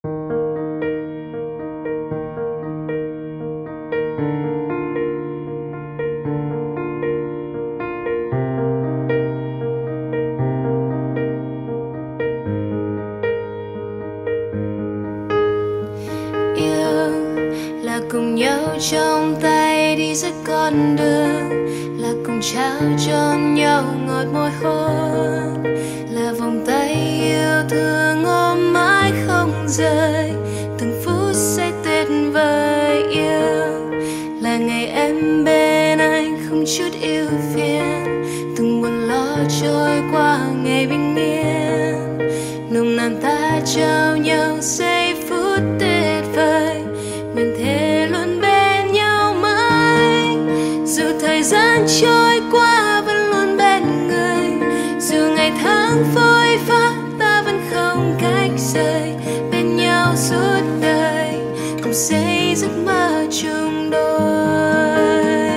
Cùng nhau trong tay đi giữa con đường, là cùng trao cho nhau ngọt môi hôn, là vòng tay yêu thương ôm mãi không rời, từng phút giây tuyệt vời yêu, là ngày em bên anh không chút ưu phiền, từng buồn lo trôi qua ngày bình yên, nồng nàn ta trao nhau giây phút tuyệt vời, mình thề luôn bên nhau mãi. Dù thời gian trôi qua vẫn luôn bên người, dù ngày tháng phôi pha ta vẫn không cách rời, bên nhau suốt đời cùng xây giấc mơ chung đôi.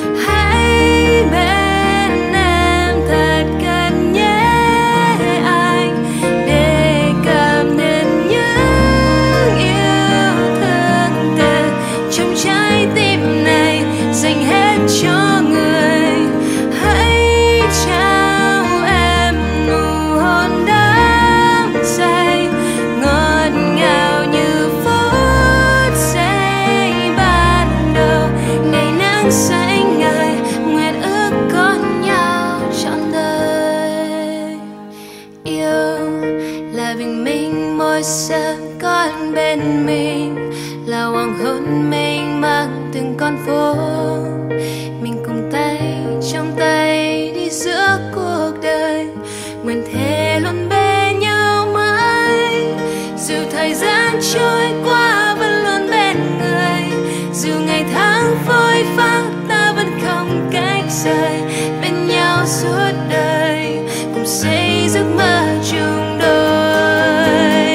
Hãy bên em thật gần nhé anh, để cảm nhận những yêu thương từ trong trái tim này dành hết cho người. Hãy trao em nụ hôn đắm say ngọt ngào như phút giây ban đầu, ngày nắng xanh ngời nguyện ước có nhau trọn đời. Yêu là bình minh mỗi sớm con bên mình, là hoàng hôn mênh mang từng con phố, mình cùng tay trong tay đi giữa cuộc đời, nguyện thề luôn bên nhau mãi. Dù thời gian trôi qua vẫn luôn bên người, dù ngày tháng phôi pha ta vẫn không cách rời, bên nhau suốt đời cùng xây giấc mơ chung đôi.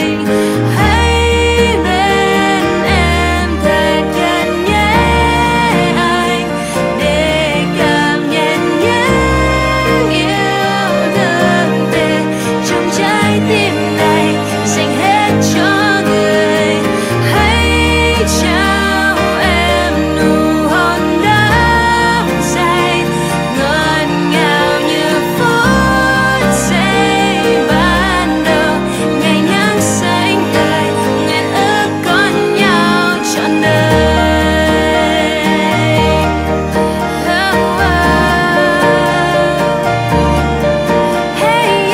Hãy bên em thật gần nhé anh, để cảm nhận những yêu thương từ trong trái tim này dành hết cho người. Hãy trao em nụ hôn đắm say ngọt ngào như phút giây ban đầu, ngày nắng xanh ngời nguyện ước có nhau trọn đời. Hey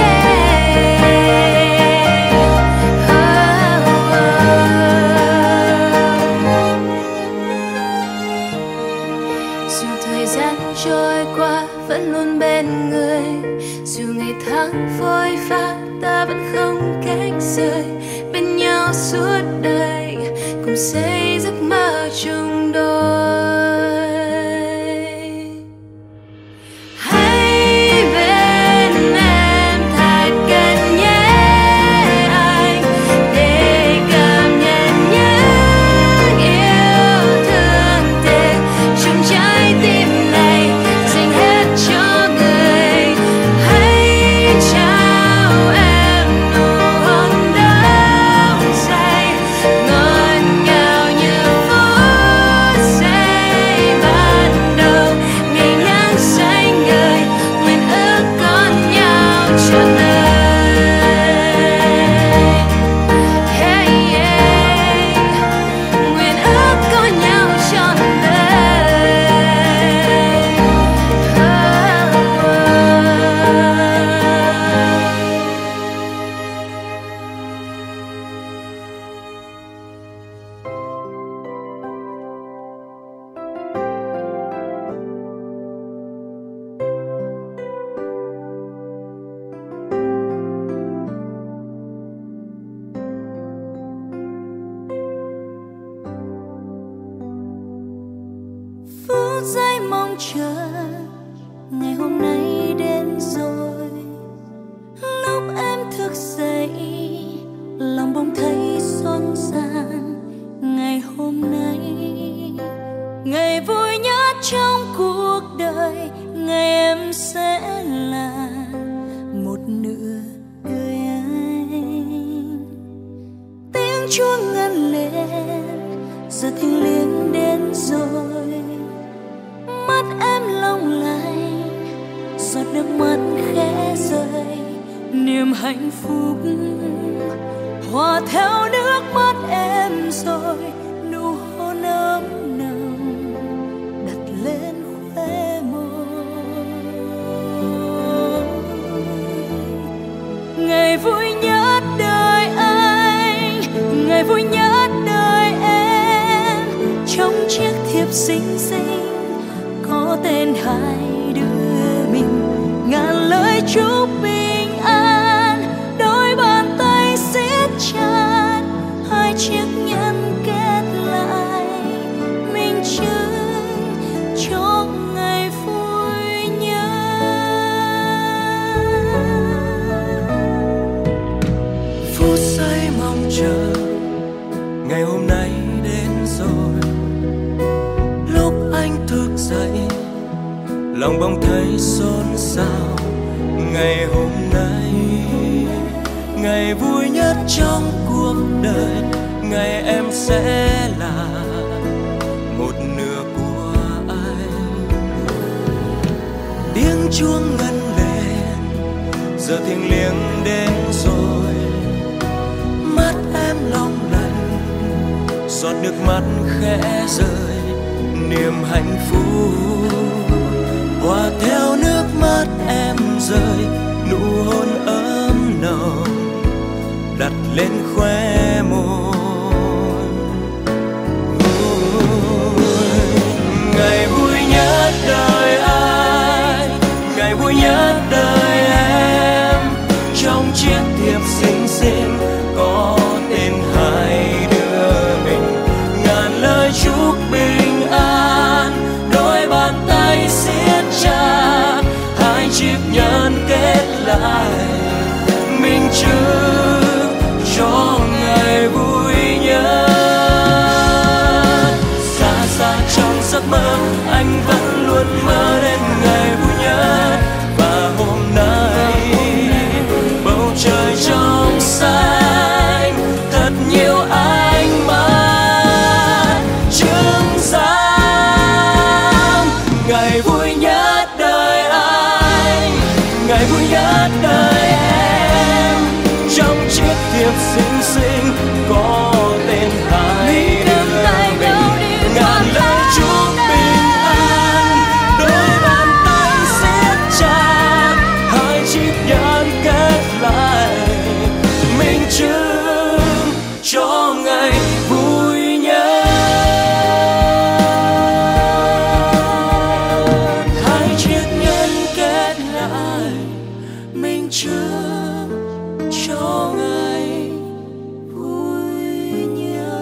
Dù thời gian trôi qua vẫn luôn bên người, dù ngày tháng phôi pha ta vẫn không cách rời, bên nhau suốt đời cùng xây giấc mơ chung đôi. Hãy bên em thật gần nhé anh, để cảm nhận những yêu thương từ trong trái tim này dành hết cho người. Hãy trao em nụ hôn đắm say ngọt ngào như phút giây ban đầu, ngày nắng xanh ngời nguyện ước có nhau trọn đời. Nguyện ước có nhau trọn đời. Phút giây mong chờ ngày hôm nay đến rồi, lúc em thức dậy lòng bỗng thấy xôn xàn. Ngày hôm nay ngày vui nhất trong cuộc đời, ngày em sẽ là một nửa đời anh. Tiếng Chúa ngân lên, giờ thiêng liêng đến rồi. Mắt em long lanh, giọt nước mắt khẽ rơi. Niềm hạnh phúc hòa theo nước mắt em rồi. Nụ hôn ấm nồng đặt lên khóe môi. Ngày vui nhất đời anh, ngày vui nhất đời em. Trong chiếc thiệp xinh xinh có tên hai đứa mình. Ngàn lời chúc bình an, đôi bàn tay siết chặt. Hai chiếc nhẫn kết lại, minh chứng cho ngày vui nhất. Phút giây mong chờ ngày hôm nay đến rồi. Lúc anh thức dậy lòng bỗng thấy xôn xao. Ngày hôm nay ngày vui nhất trong cuộc đời. Ngày em sẽ là một nửa của anh. Tiếng chuông ngân lên, giờ thiêng liêng đến rồi. Mắt em long lanh, giọt nước mắt khẽ rơi. Niềm hạnh phúc hòa theo nước mắt em rơi. Nụ hôn ấm nồng đặt lên khóe môi. Ngày vui nhất đời anh, ngày vui nhất đời em. Trong chiếc thiệp xinh xinh có tên hai đứa mình. Ngàn lời chúc bình an, đôi bàn tay siết chặt. Hai chiếc nhẫn kết lại, minh chứng cho ngày vui nhất. Xa xa trong giấc mơ anh vẫn luôn mơ đến ngày vui nhất. Và hôm nay bầu trời trong xanh, thật nhiều ánh mắt chứng giám. Ngày vui nhất đời anh, ngày vui nhất đời em. Trong chiếc thiệp xinh xinh có tên hai đứa mình. Ngàn lời chúc bình an, đôi bàn tay siết chặt. Hai chiếc nhẫn kết lại, minh chứng cho ngày vui nhất. Hai chiếc nhẫn kết lại, minh chứng cho ngày vui nhất.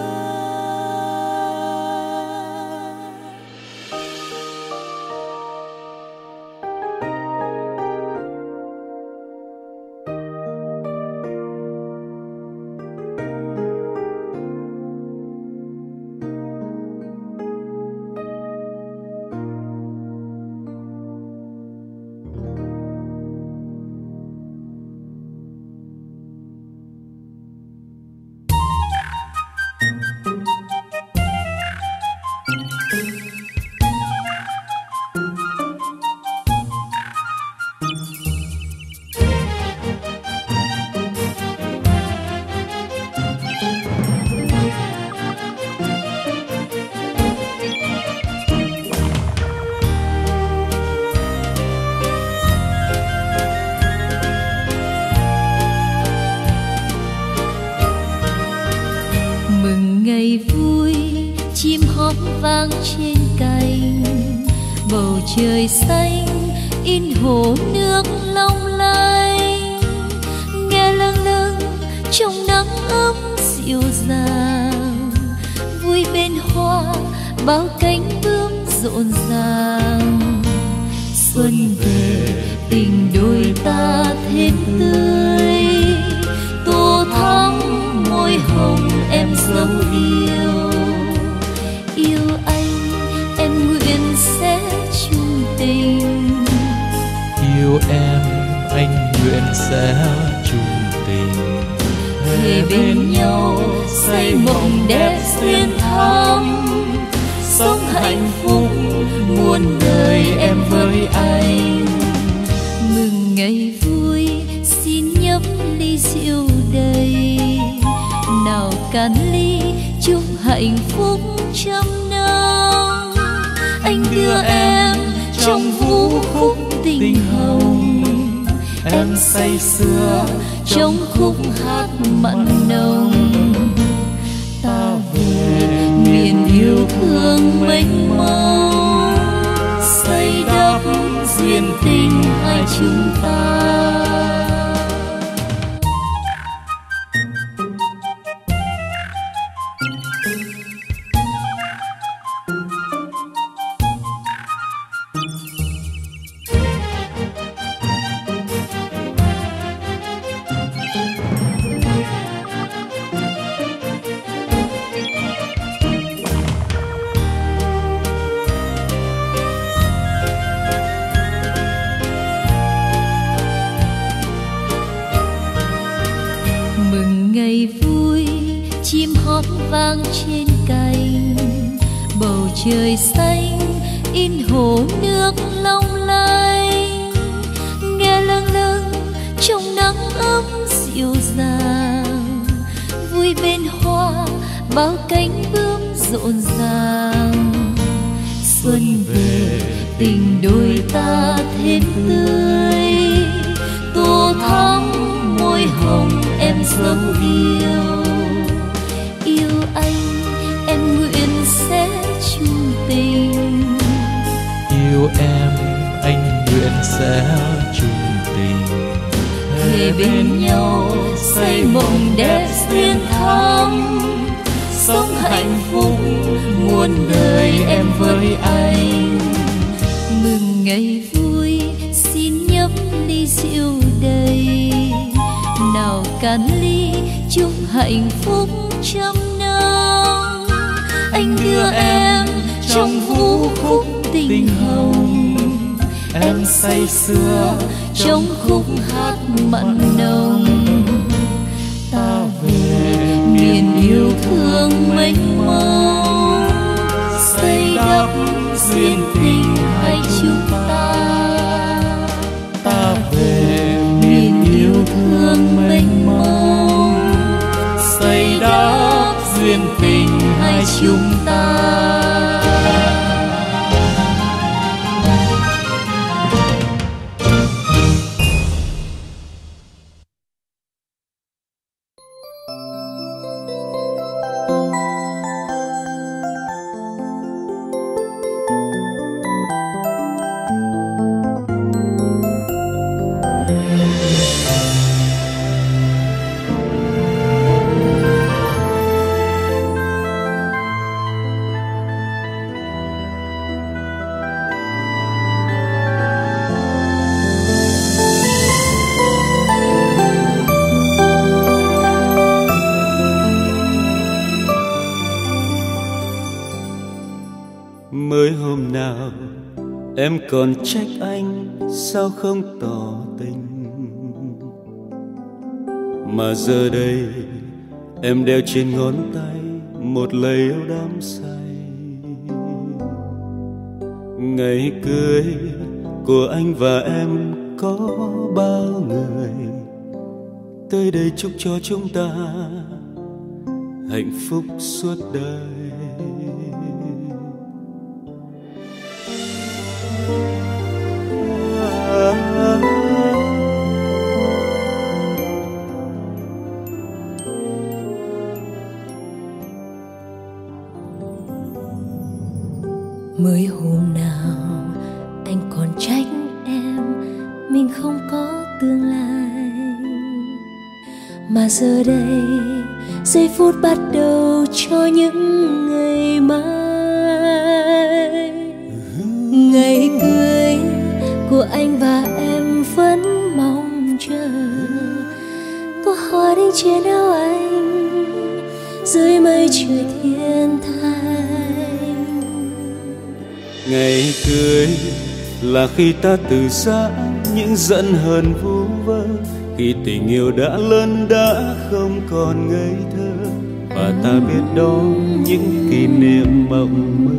Mừng ngày vui, chim hót vang trên cành. Bầu trời xanh in hồ nước long lanh. Nghe lâng lâng trong nắng ấm dịu dàng. Vui bên hoa bao cánh bướm rộn ràng. Xuân về tình đôi ta thêm tươi. Tô thắm môi hồng em dấu yêu. Yêu anh em nguyện sẽ chung tình. Yêu em anh nguyện sẽ chung tình. Thề bên nhau say mộng đẹp xuyên thắm, sống hạnh phúc muôn đời em với anh. Mừng ngày vui xin nhấp ly rượu đầy, nào cạn ly chúc hạnh phúc trăm năm. Anh đưa em trong vũ khúc tình hồng, em say sưa trong khúc hát mặn nồng. Ta về miền yêu thương mênh mông, xây đắp duyên tình hai chúng ta. Ngày vui chim hót vang trên cành, bầu trời xanh in hồ nước long lanh. Nghe lâng lâng trong nắng ấm dịu dàng, vui bên hoa bao cánh bướm rộn ràng. Xuân về tình đôi ta thêm tươi, tô thắm môi hồng em dấu yêu. Yêu anh em nguyện sẽ chung tình, yêu em anh nguyện sẽ chung tình. thề bên nhau xây mộng đẹp xuyên thắm, sống hạnh phúc muôn đời em với anh. Mừng ngày vui xin nhấp ly rượu đầy, nào cạn ly chúc hạnh phúc trăm năm. Anh đưa em trong vũ khúc tình hồng, em say sưa trong khúc hát mặn nồng. Ta về miền yêu thương mênh mông, xây đắp duyên tình hai chúng ta. Ta về miền yêu thương mênh mông, xây đắp duyên tình hai chúng ta. Mới hôm nào em còn trách anh sao không tỏ tình, mà giờ đây em đeo trên ngón tay một lời yêu đắm say. Ngày cưới của anh và em có bao người tới đây chúc cho chúng ta hạnh phúc suốt đời. Mới hôm nào anh còn trách em mình không có tương lai, mà giờ đây giây phút bắt đầu cho những ngày mai. Ngày cưới của anh và em vẫn mong chờ, có hoa đinh trên áo anh dưới mây trời thiên thai. Ngày cưới là khi ta từ xa những giận hờn vu vơ, khi tình yêu đã lớn đã không còn ngây thơ, và ta biết đó những kỷ niệm mộng mơ.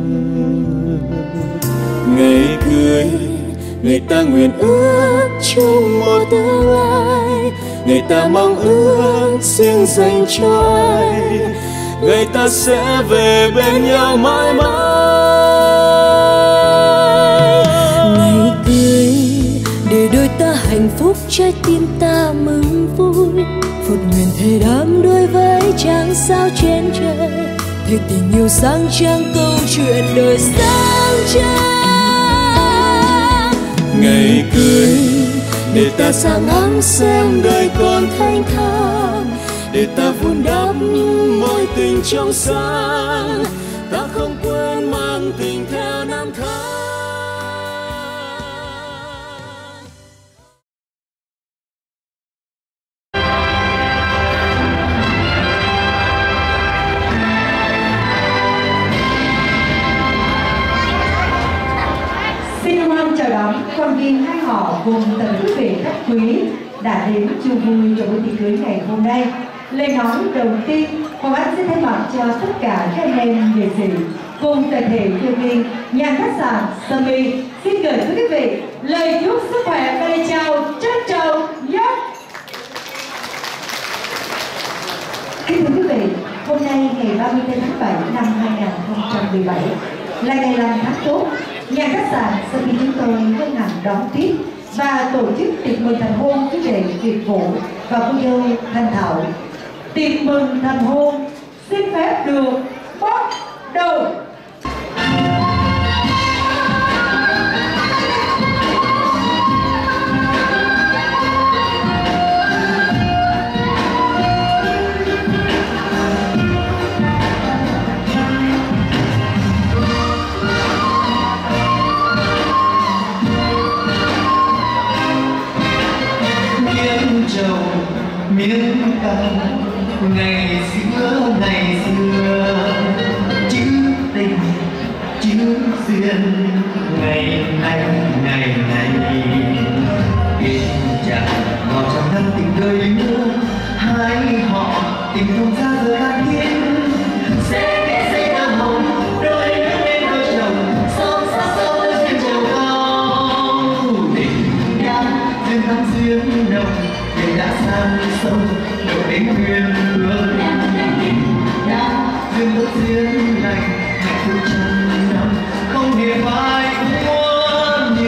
Ngày cưới người ta nguyện ước chung một tương lai, người ta mong ước riêng dành cho ai, người ta sẽ về bên nhau mãi mãi. Ngày cưới để đôi ta hạnh phúc, trái tim ta mừng vui, phút nguyện thề đắm đuối với trăng sao trên trời, thề tình yêu sáng trăng câu chuyện đời sáng trăng. Ngày cưới để ta sáng áng xem đời còn thanh thang, để ta vun đắp mối tình trong sáng, ta không quên mang tình theo năm tháng. Xin hoan chào đón quan viên hai họ cùng toàn quý vị khách quý đã đến chung vui trong buổi tiệc cưới ngày hôm nay. Lời nói đầu tiên, Hoàng Anh xin thay mặt cho tất cả các anh em nghệ sĩ cùng toàn thể nhân viên nhà khách sạn Sami xin gửi tới quý vị lời chúc sức khỏe và lời chào trân trọng nhất. Kính thưa quý vị, hôm nay ngày 30 tháng 7 năm 2017 là ngày làm tháng tốt. Nhà khách sạn Sami chúng tôi hân hạnh đón tiếp và tổ chức tiệc mừng thành hôn quý vị Việt Vũ và cô dâu Thanh Thảo. Tiệc mừng thành hôn xin phép được bắt đầu. Miếng căng ngày xưa chữ tình chữ duyên ngày này in chặt vào trong thân tình đời lứa hai họ tình không xa rời an thiên sẽ kể xây tơ hồng đôi đứa bên đôi chồng sông xa sâu duyên chiều cao tình nhang duyên thắm duyên nồng để đã sang sâu độ đến huyền hương duyên tốt duyên lành hạnh phúc trăm năm không hề phai muôn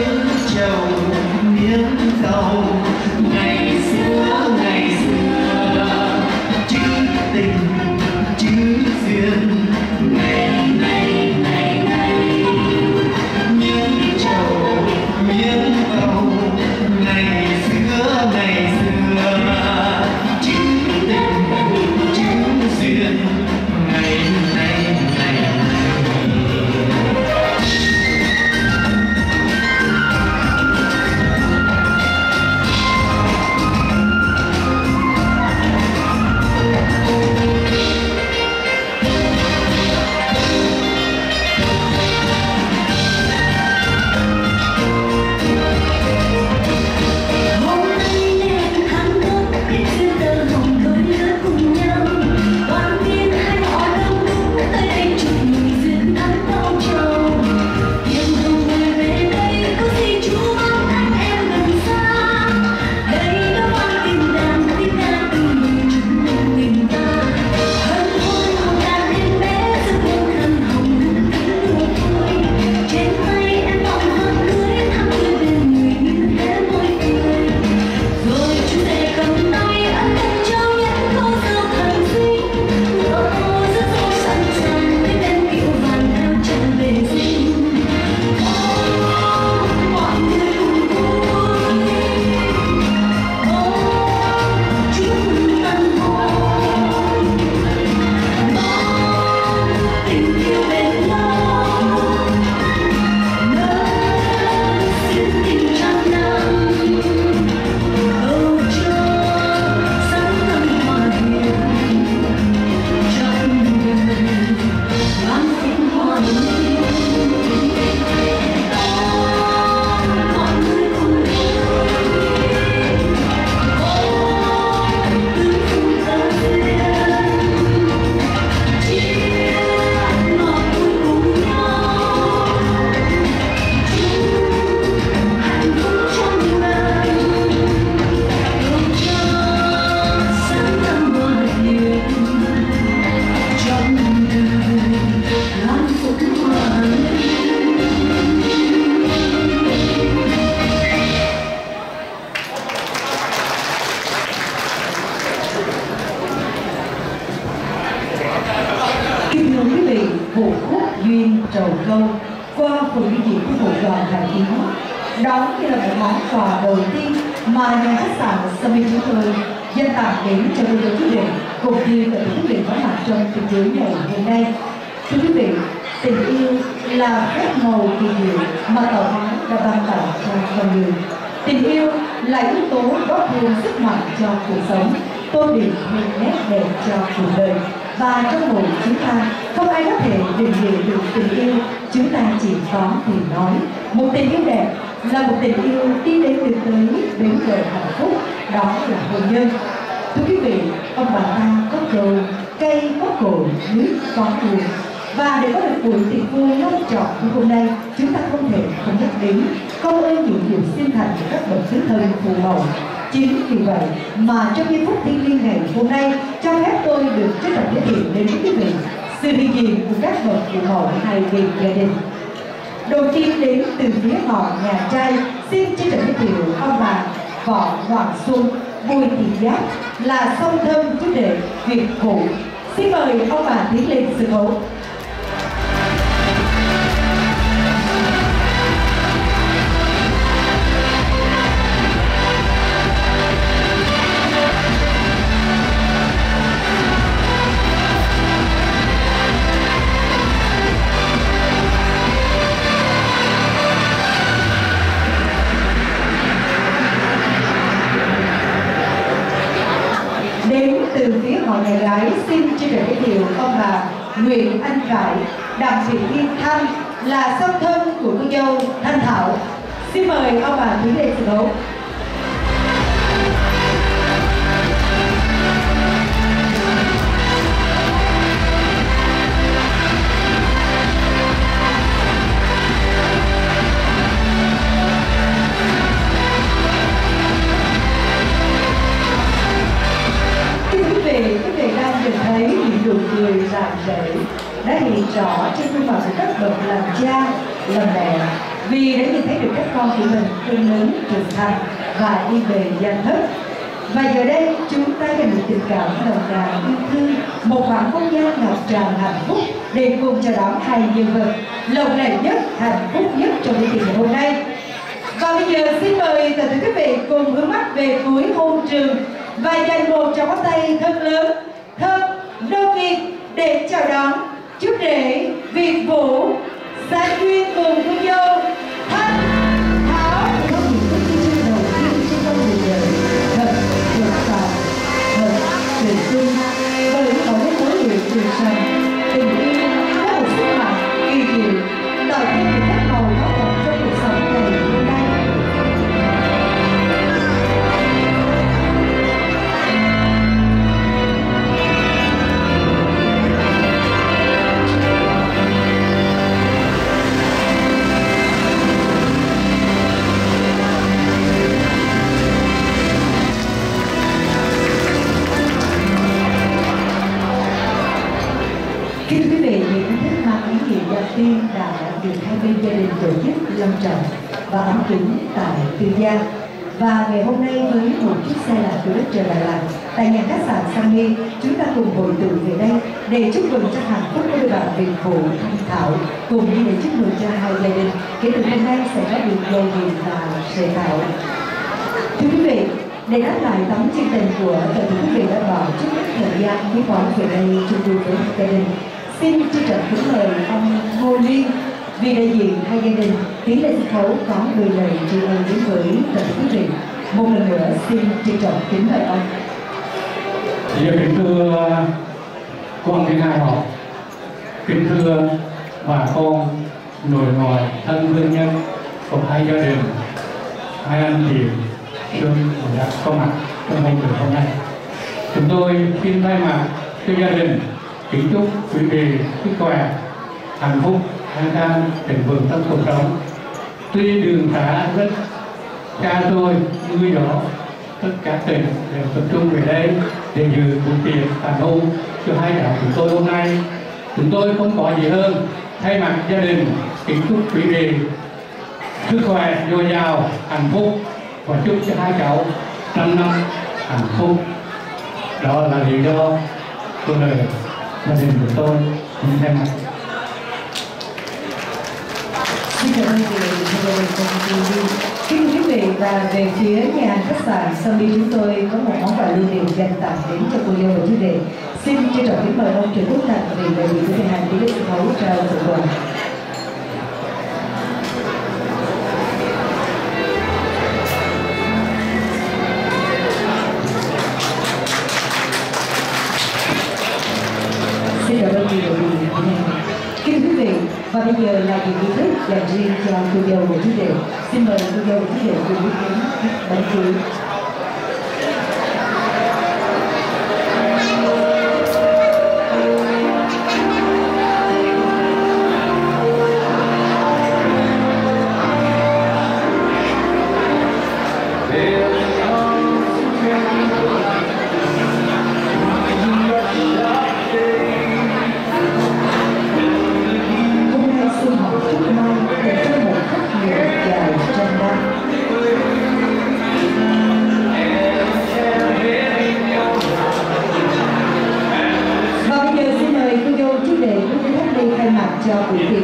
Vũ khúc duyên trầu câu qua phần biểu diễn của Vũ đoàn Hải Yến. Đó như là một món quà đầu tiên mà nhà khách sạn Summit chúng tôi dành tặng đến cho quý vị cũng như tất cả quý vị có mặt trong tiệc cưới ngày hôm nay. Thưa quý vị, tình yêu là phép màu kỳ diệu mà tạo hóa đã ban tặng cho con người. Tình yêu là yếu tố góp thêm sức mạnh cho cuộc sống, tô điểm thêm nét đẹp cho cuộc đời. Và trong mỗi chúng ta, không ai có thể định nghĩa được tình yêu, chúng ta chỉ có thể nói. Một tình yêu đẹp là một tình yêu đi đến được tới bến bờ hạnh phúc, đó là hôn nhân. Thưa quý vị, ông bà ta có câu cây có cội, nước có nguồn. Và để có được buổi tiệc vui long trọng như hôm nay, chúng ta không thể không nhắc đến công ơn những điều sinh thành của các bậc tứ thân phụ mẫu. Chính vì vậy mà trong giây phút thiêng liêng ngày hôm nay, cho phép tôi được trân trọng giới thiệu đến quý vị sự hiện diện của các bậc phụ mẫu hai bên gia đình. Đầu tiên đến từ phía họ nhà trai, xin trân trọng giới thiệu ông bà Võ Hoàng Xuân, Bùi Thị Giáp là song thân chú rể Việt Vũ. Xin mời ông bà tiến lên sân khấu. Từ phía họ nhà gái xin trân trọng giới thiệu ông bà Nguyễn Anh Khải, Đặng Thị Liên Thanh là song thân của cô dâu Thanh Thảo. Xin mời ông bà tiến lên sân khấu. Quý vị đang nhìn thấy những nụ cười rạng rỡ đã hiện rõ trên khuôn mặt của các bậc làm cha, làm mẹ, vì đã nhìn thấy được các con của mình lớn lớn trưởng thành và đi về gia thất. Và giờ đây chúng ta dành một tình cảm nồng nàn yêu thương, một khoảng không gian ngập tràn hạnh phúc để cùng chào đón hai nhân vật lộng lẫy nhất, hạnh phúc nhất trong buổi tiệc ngày hôm nay. Và bây giờ xin mời tất cả quý vị cùng hướng mắt về cuối hôn trường và dành một tràng pháo tay thật lớn, thật nồng nhiệt để chào đón chú rể Việt Vũ Sa duyên cùng cô dâu Thanh Thảo. Có những phút giây đầu tiên trên con người đời thật vượt trội, thật tuyệt vời, bởi có những mối luyện truyền rằng tình yêu có một sức mạnh kỳ diệu tạo thêm một phép màu có thật trong cuộc sống ngày hôm nay. Kính thưa quý vị, những thánh thức mang ý nghĩa đầu tiên đã được hai bên gia đình tổ chức long trọng và ấm cúng tại Tư Gia. Và ngày hôm nay với một chiếc xe đạp từ đất trời Đà Lạt tại nhà khách sạn Sunny, chúng ta cùng hội tụ về đây để chúc mừng cho hạnh phúc của đôi bạn Việt Vũ Thanh Thảo, cùng như để chúc mừng cho hai gia đình kể từ hôm nay sẽ có được dâu hiền và sợi thảo. Thưa quý vị, để đáp lại tấm chân tình của tất cả quý vị đã bỏ chút ít thời gian quý báu về đây chung vui với gia đình, xin trân trọng kính mời ông Ngô Liên vì đại diện hai gia đình tiến lên sân khấu có đôi lời tri ân đến với tất cả quý vị. Một lần nữa xin trân trọng kính mời ông. Kính thưa quan thiên hai họ, kính thưa bà con nội ngoại thân thương nhân của hai gia đình, hai anh chị thương đã có mặt trong hội trường hôm nay. Chúng tôi xin thay mặt cho gia đình kính chúc quý vị sức khỏe, hạnh phúc, an khang, thịnh vượng trong cuộc sống. Tuy đường xá rất xa xôi mưa gió, tất cả tỉnh đều tập trung về đây để dự buổi tiệc tàn hôn cho hai cháu chúng tôi hôm nay. Chúng tôi không có gì hơn thay mặt gia đình kính chúc quý vị sức khỏe dồi dào, hạnh phúc và chúc cho hai cháu trăm năm hạnh phúc. Đó là lý do cuộc đời gia đình của tôi. Thay mặt Xin cảm ơn quý vị kính thưa quý vị, và về phía nhà hàng khách sạn Sunny chúng tôi có một món quà lưu niệm dành tặng đến cho cô dâu và chú rể. Xin trân trọng kính mời ông Trần Quốc Thành vì đại diện của nhà hàng ký sân khấu trao phần quà. Xin cảm ơn quý vị. Kính thưa quý vị, và bây giờ là những nghi thức dành riêng cho cô dâu và chú rể. Xin mời cô dâu và chú rể cùng ý kiến bánh cưới. Cho quý vị.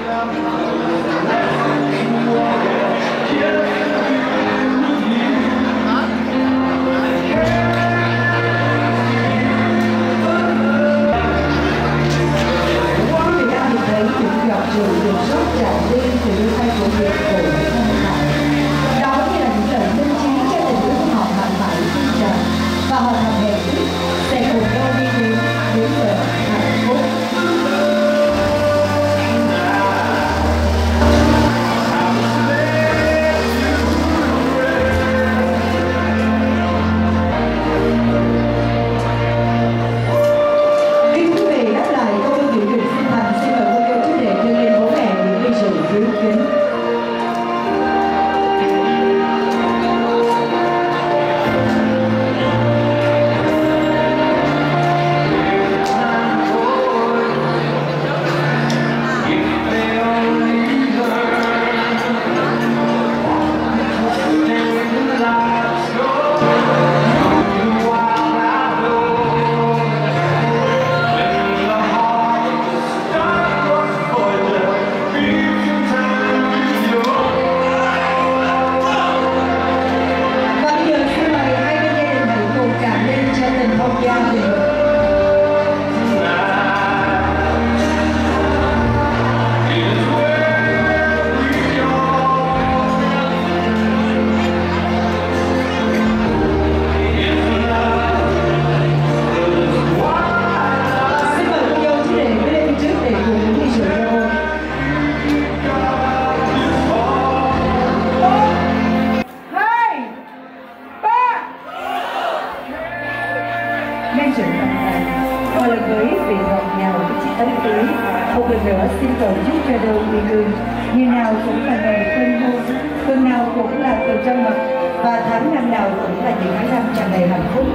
Nhân sự năm nay, một lần với vị ngọt ngào của chiếc áo cưới, một lần nữa xin cầu chúc cho đôi quy hương như nào cũng là ngày tân hôn, tuần nào cũng là từ trăng mật, và tháng năm nào cũng là những năm tràn đầy hạnh phúc.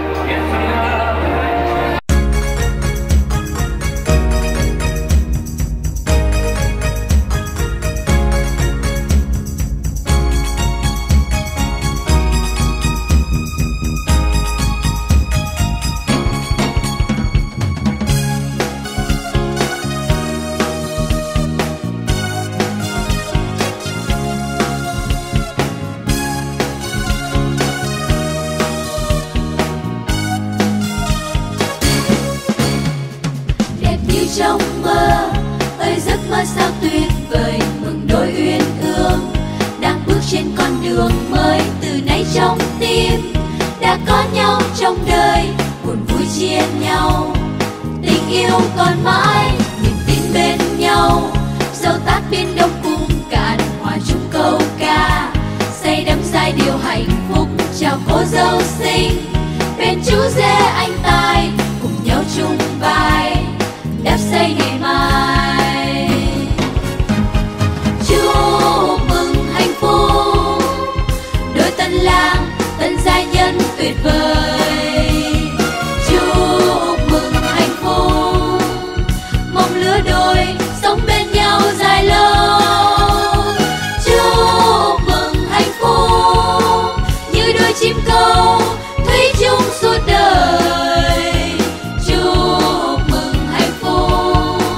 Trong mơ ơi giấc mơ sao tuyệt vời, mừng đôi uyên ương đang bước trên con đường mới. Từ nay trong tim đã có nhau trong đời, buồn vui chia nhau, tình yêu còn mãi, niềm tin bên nhau. Dẫu tát biển đông cùng cạn, hòa chung câu ca, say đắm giai điệu hạnh phúc chào cô dâu xinh. Bên chú rể anh tài cùng nhau chung vai đắp xây ngày mai. Chúc mừng hạnh phúc đôi tân lang tân gia nhân tuyệt vời. Chúc mừng hạnh phúc mong lứa đôi sống bên nhau dài lâu. Chúc mừng hạnh phúc như đôi chim câu thủy chung suốt đời. Chúc mừng hạnh phúc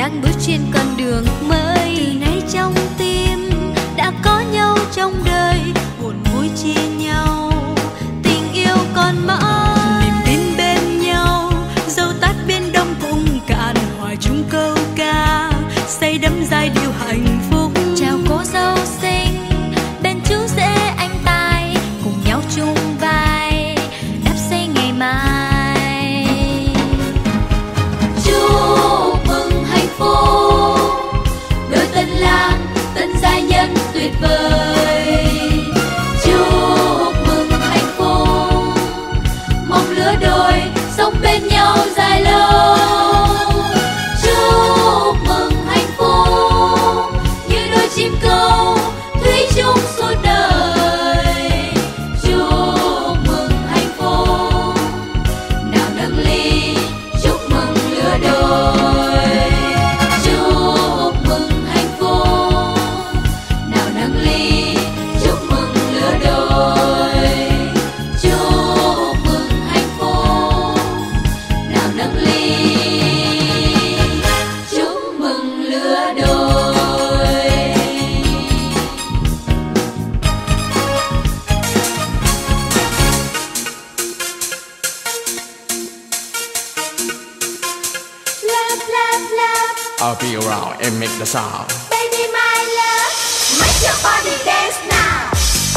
đang bước trên con đường mới. Từ nay trong tim đã có nhau trong đời, buồn vui chia nhau, tình yêu còn mãi. Niềm tin bên nhau, dẫu tắt biển đông cũng cạn, hòa chung câu ca say đắm giai điệu hạnh phúc. Chào cô dâu xinh, bên chú rể anh tài, cùng nhau chung vai đắp xây ngày mai. Chúc mừng hạnh phúc, đôi tân lang tân gia nhân tuyệt vời. Chúc mừng hạnh phúc, mong lứa đôi sống bên nhau dài lâu. Chúc mừng hạnh phúc, như đôi chim câu thủy chung suốt đời. Chúc mừng hạnh phúc, nào nâng ly chúc mừng lứa đôi. Chúc mừng hạnh phúc, nào nâng ly chúc mừng lứa đôi. Chúc mừng hạnh phúc, nào nâng ly chúc mừng lứa đôi. Love, love, love, I'll be around and make the sound. baby my love, make your body dance now.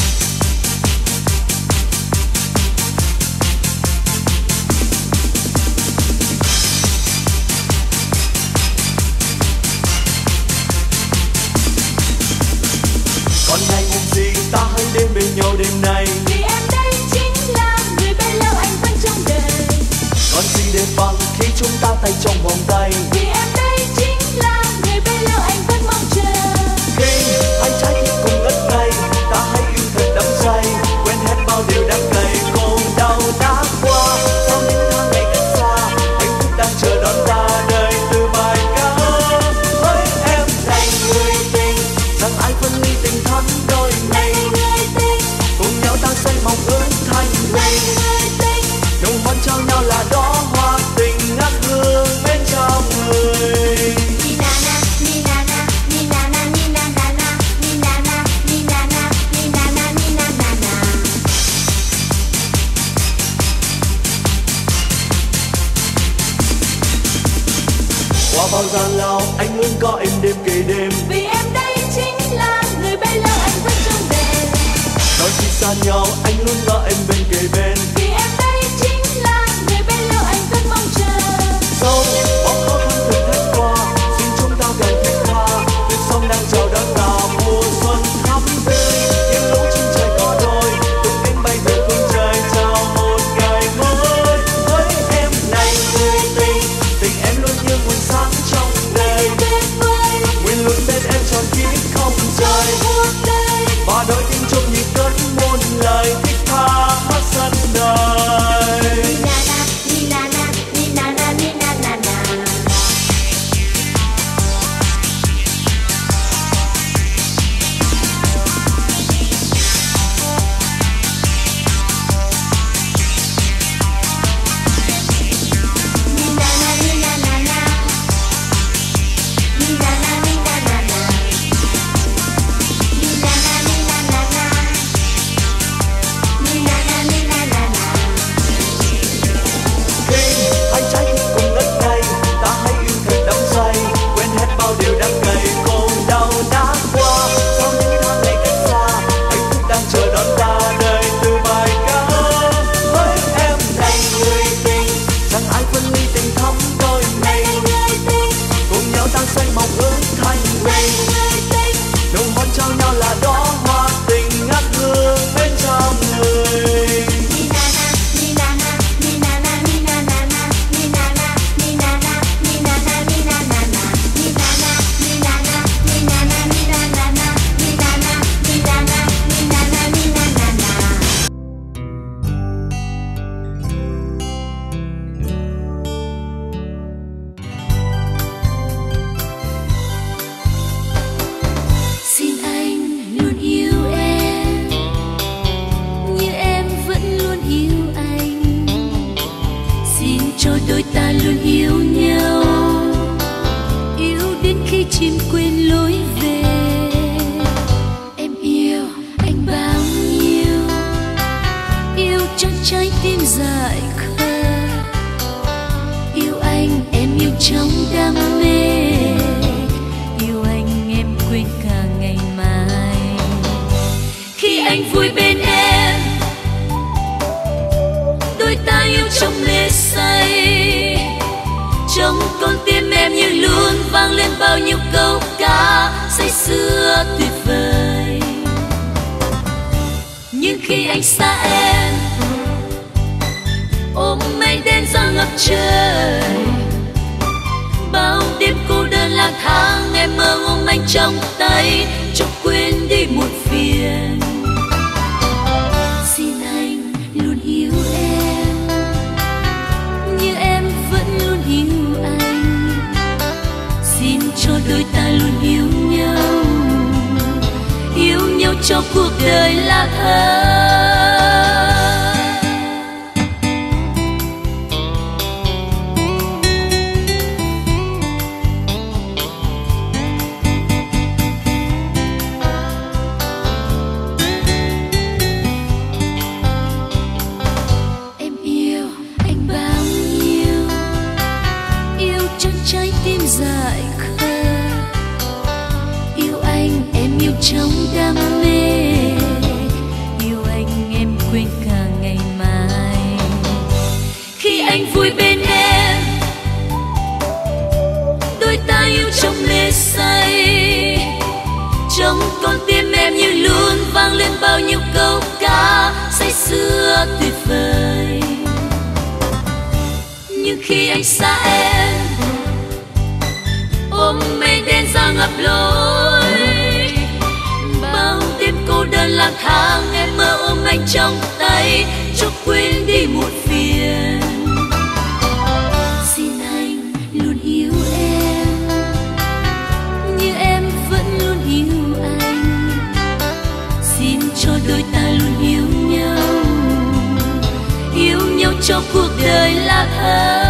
Còn ngày mùng gì ta hãy đến bên nhau đêm nay. Vì em đây chính là người bên lâu anh vẫn trong đời. Còn gì để bằng khi chúng ta tay trong vòng tay. Vì em đây chính là người bên lâu anh vẫn mong chờ. Khi hai trái tim cùng ngất ngây, ta hãy yêu thật đắm say, quên hết bao điều đang cày cùng đau đã qua. Sau những tháng ngày cách xa, hạnh phúc đang chờ đón ta đời từ bài ca. Với em này người tình, rằng ai phân ly tình thắm đôi này. Người tình, Cùng nhau ta xây mong ước thành mình, người tình, nụ hôn trao nhau là đóa hoa tình ngát hương bên trong người. ni na na, ni na na, ni na na, ni na na na, ni na na, ni na na, ni na na, ni na na na. Qua bao gian lao anh luôn có em đêm kề đêm. Vì em đây chính là người bên lâu anh vẫn trong đời. Đôi khi xa nhau anh luôn có em bên kề bên. Vì em đây chính là người bên lâu anh vẫn mong chờ. Sau bao khó khăn thử thách qua, xin chúng ta gần thiết tha. Tuyệt sông đang chào đón ta mùa xuân thắm tươi. Những lũ chim trời có đôi, tung cánh bay về phương trời chào một ngày mới. Với em này người tình, tình em luôn như nguồn sáng trong đời. Tuyệt vời, Nguyện luôn bên em tròn kiếp không rời. cuộc đời. Và đôi tim chung nhịp cất muôn lời thích tha hát sân đời. Ni na na, ni na na, ni na na, ni na na na. Ni na na, ni na na na. Ni na na, ni na na na. Ni na na, ni na na na. Ni na na, ni na na na. Khi hai trái tim cùng ngất ngây, ta hãy yêu thật đắm say, quên hết bao điều đang cày cùng đau đã qua. Sau những tháng ngày cách xa, hạnh phúc đang chờ đón ta đời từ bài ca. Với em này người tình, chẳng ai phân ly tình thắm đôi này. Người tình, Cùng nhau ta xây mong ước thành mình, người tình. nụ hôn trao nhau là đóa hoa tình ngát hương bên trong người. Ni na na, ni na na, ni na na, ni na na na. Ni na na, ni na na, ni na na, ni na na na. Ni na na, ni na na, ni na na, ni na na na. Ni na na, ni na na, ni na na, ni na na na. Xin anh luôn yêu em, chim quên lối về. Em yêu anh bao nhiêu, yêu cho trái tim dại khờ. Yêu anh em yêu trong đam mê, yêu anh em quên cả ngày mai. Khi anh vui bên em, đôi ta yêu trong mê say. Trong con tim em như luôn vang lên bao nhiêu câu ca say sưa tuyệt vời. Nhưng khi anh xa em, ôm mây đen giăng ngập trời. Bao đêm cô đơn lang thang, em mơ ôm anh trong tay, cho quên đi muộn phiền. Xin anh luôn yêu em, như em vẫn luôn yêu anh. Xin cho đôi ta luôn yêu nhau cho cuộc đời là thơ. Dại khờ, yêu anh em yêu trong đam mê, yêu anh em quên cả ngày mai. Khi anh vui bên em, đôi ta yêu trong mê say. Trong con tim em như luôn vang lên bao nhiêu câu ca say sưa tuyệt vời. Nhưng khi anh xa em, ôm mây đen ra ngập lối. Bao đêm cô đơn lang thang, em mơ ôm anh trong tay, cho quên đi muộn phiền. Xin anh luôn yêu em, như em vẫn luôn yêu anh. Xin cho đôi ta luôn yêu nhau cho cuộc đời là thơ.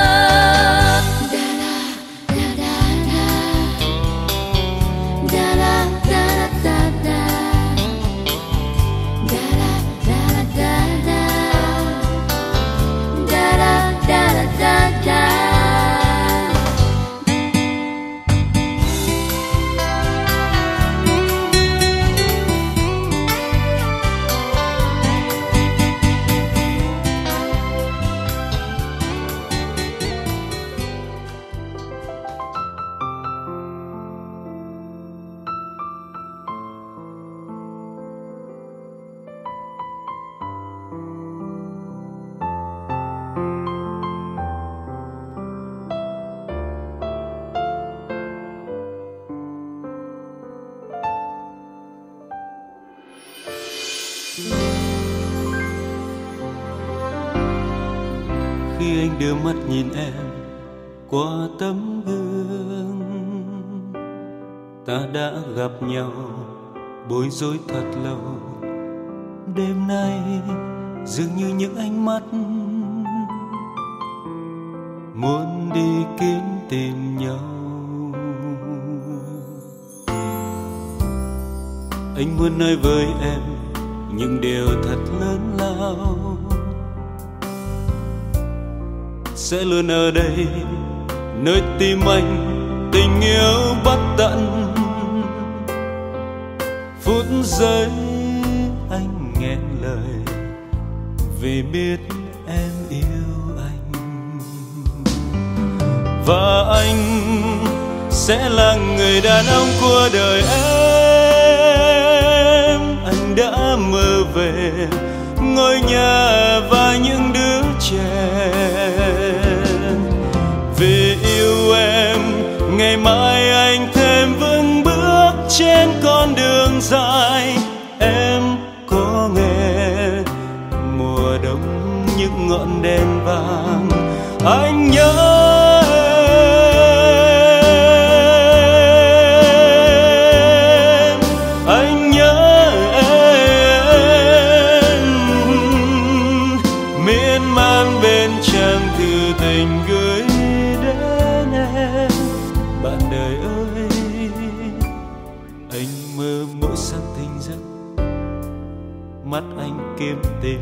Khi anh đưa mắt nhìn em qua tấm gương, ta đã gặp nhau bối rối thật lâu. Đêm nay dường như những ánh mắt muốn đi kiếm tìm nhau. Anh muốn nói với em những điều thật lớn lao, sẽ luôn ở đây nơi tim anh tình yêu bất tận. Phút giây anh nghẹn lời vì biết em yêu anh, và anh sẽ là người đàn ông của đời em. Anh đã mơ về ngôi nhà và những đứa trẻ, vì yêu em ngày mai anh thêm vững bước trên con đường dài. Em có nghe mùa đông những ngọn đèn vàng, anh nhớ em, anh nhớ em, miên man bên trang thư tình gửi đến em. Bạn đời ơi, mắt anh kiếm tìm,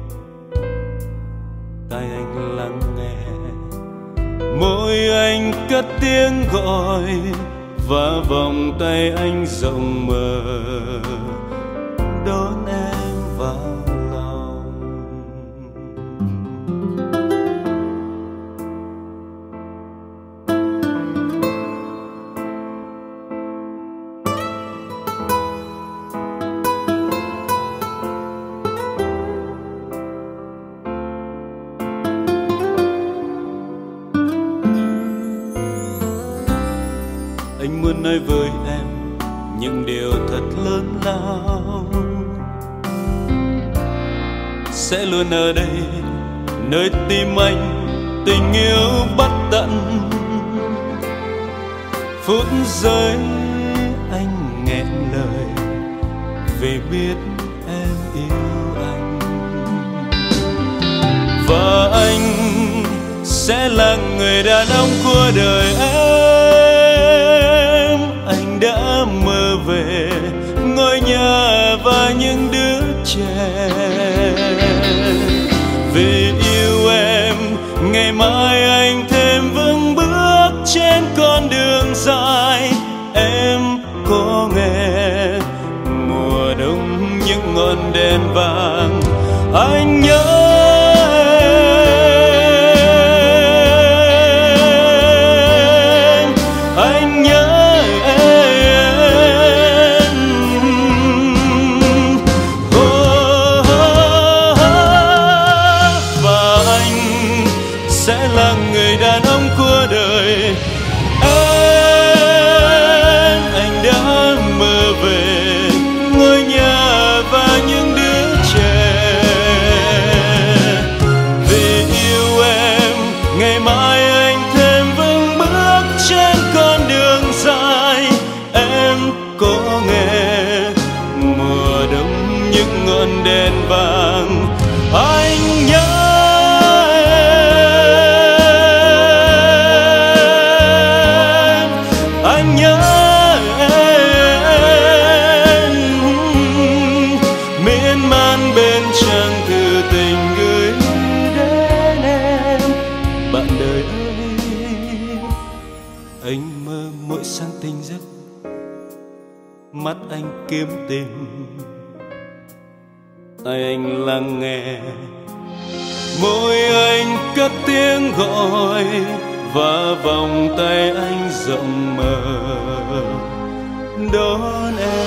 tai anh lắng nghe, môi anh cất tiếng gọi, và vòng tay anh rộng mở đón em vào lòng. Anh muốn nói với em những điều thật lớn lao, sẽ luôn ở đây nơi tim anh tình yêu bất tận. Phút giây anh nghẹn lời vì biết em yêu anh, và anh sẽ là người đàn ông của đời em. Anh đã mơ về ngôi nhà và những đứa trẻ, vì yêu em ngày mai anh thêm vững bước trên con đường dài. Em có nghe mùa đông những ngọn đèn vàng, anh nhớ sẽ là người đàn ông của đời em. Anh đã mơ về ngôi nhà và những đứa trẻ, vì yêu em ngày mai anh thêm vững bước trên con đường dài. Em có nghe mùa đông những ngọn đèn vàng, anh nhớ miên man bên trang thư tình gửi đến em. Bạn đời ơi, anh mơ mỗi sáng tỉnh giấc, mắt anh kiếm tìm, tai anh lắng nghe, môi anh cất tiếng gọi, và vòng tay anh rộng mở đón em.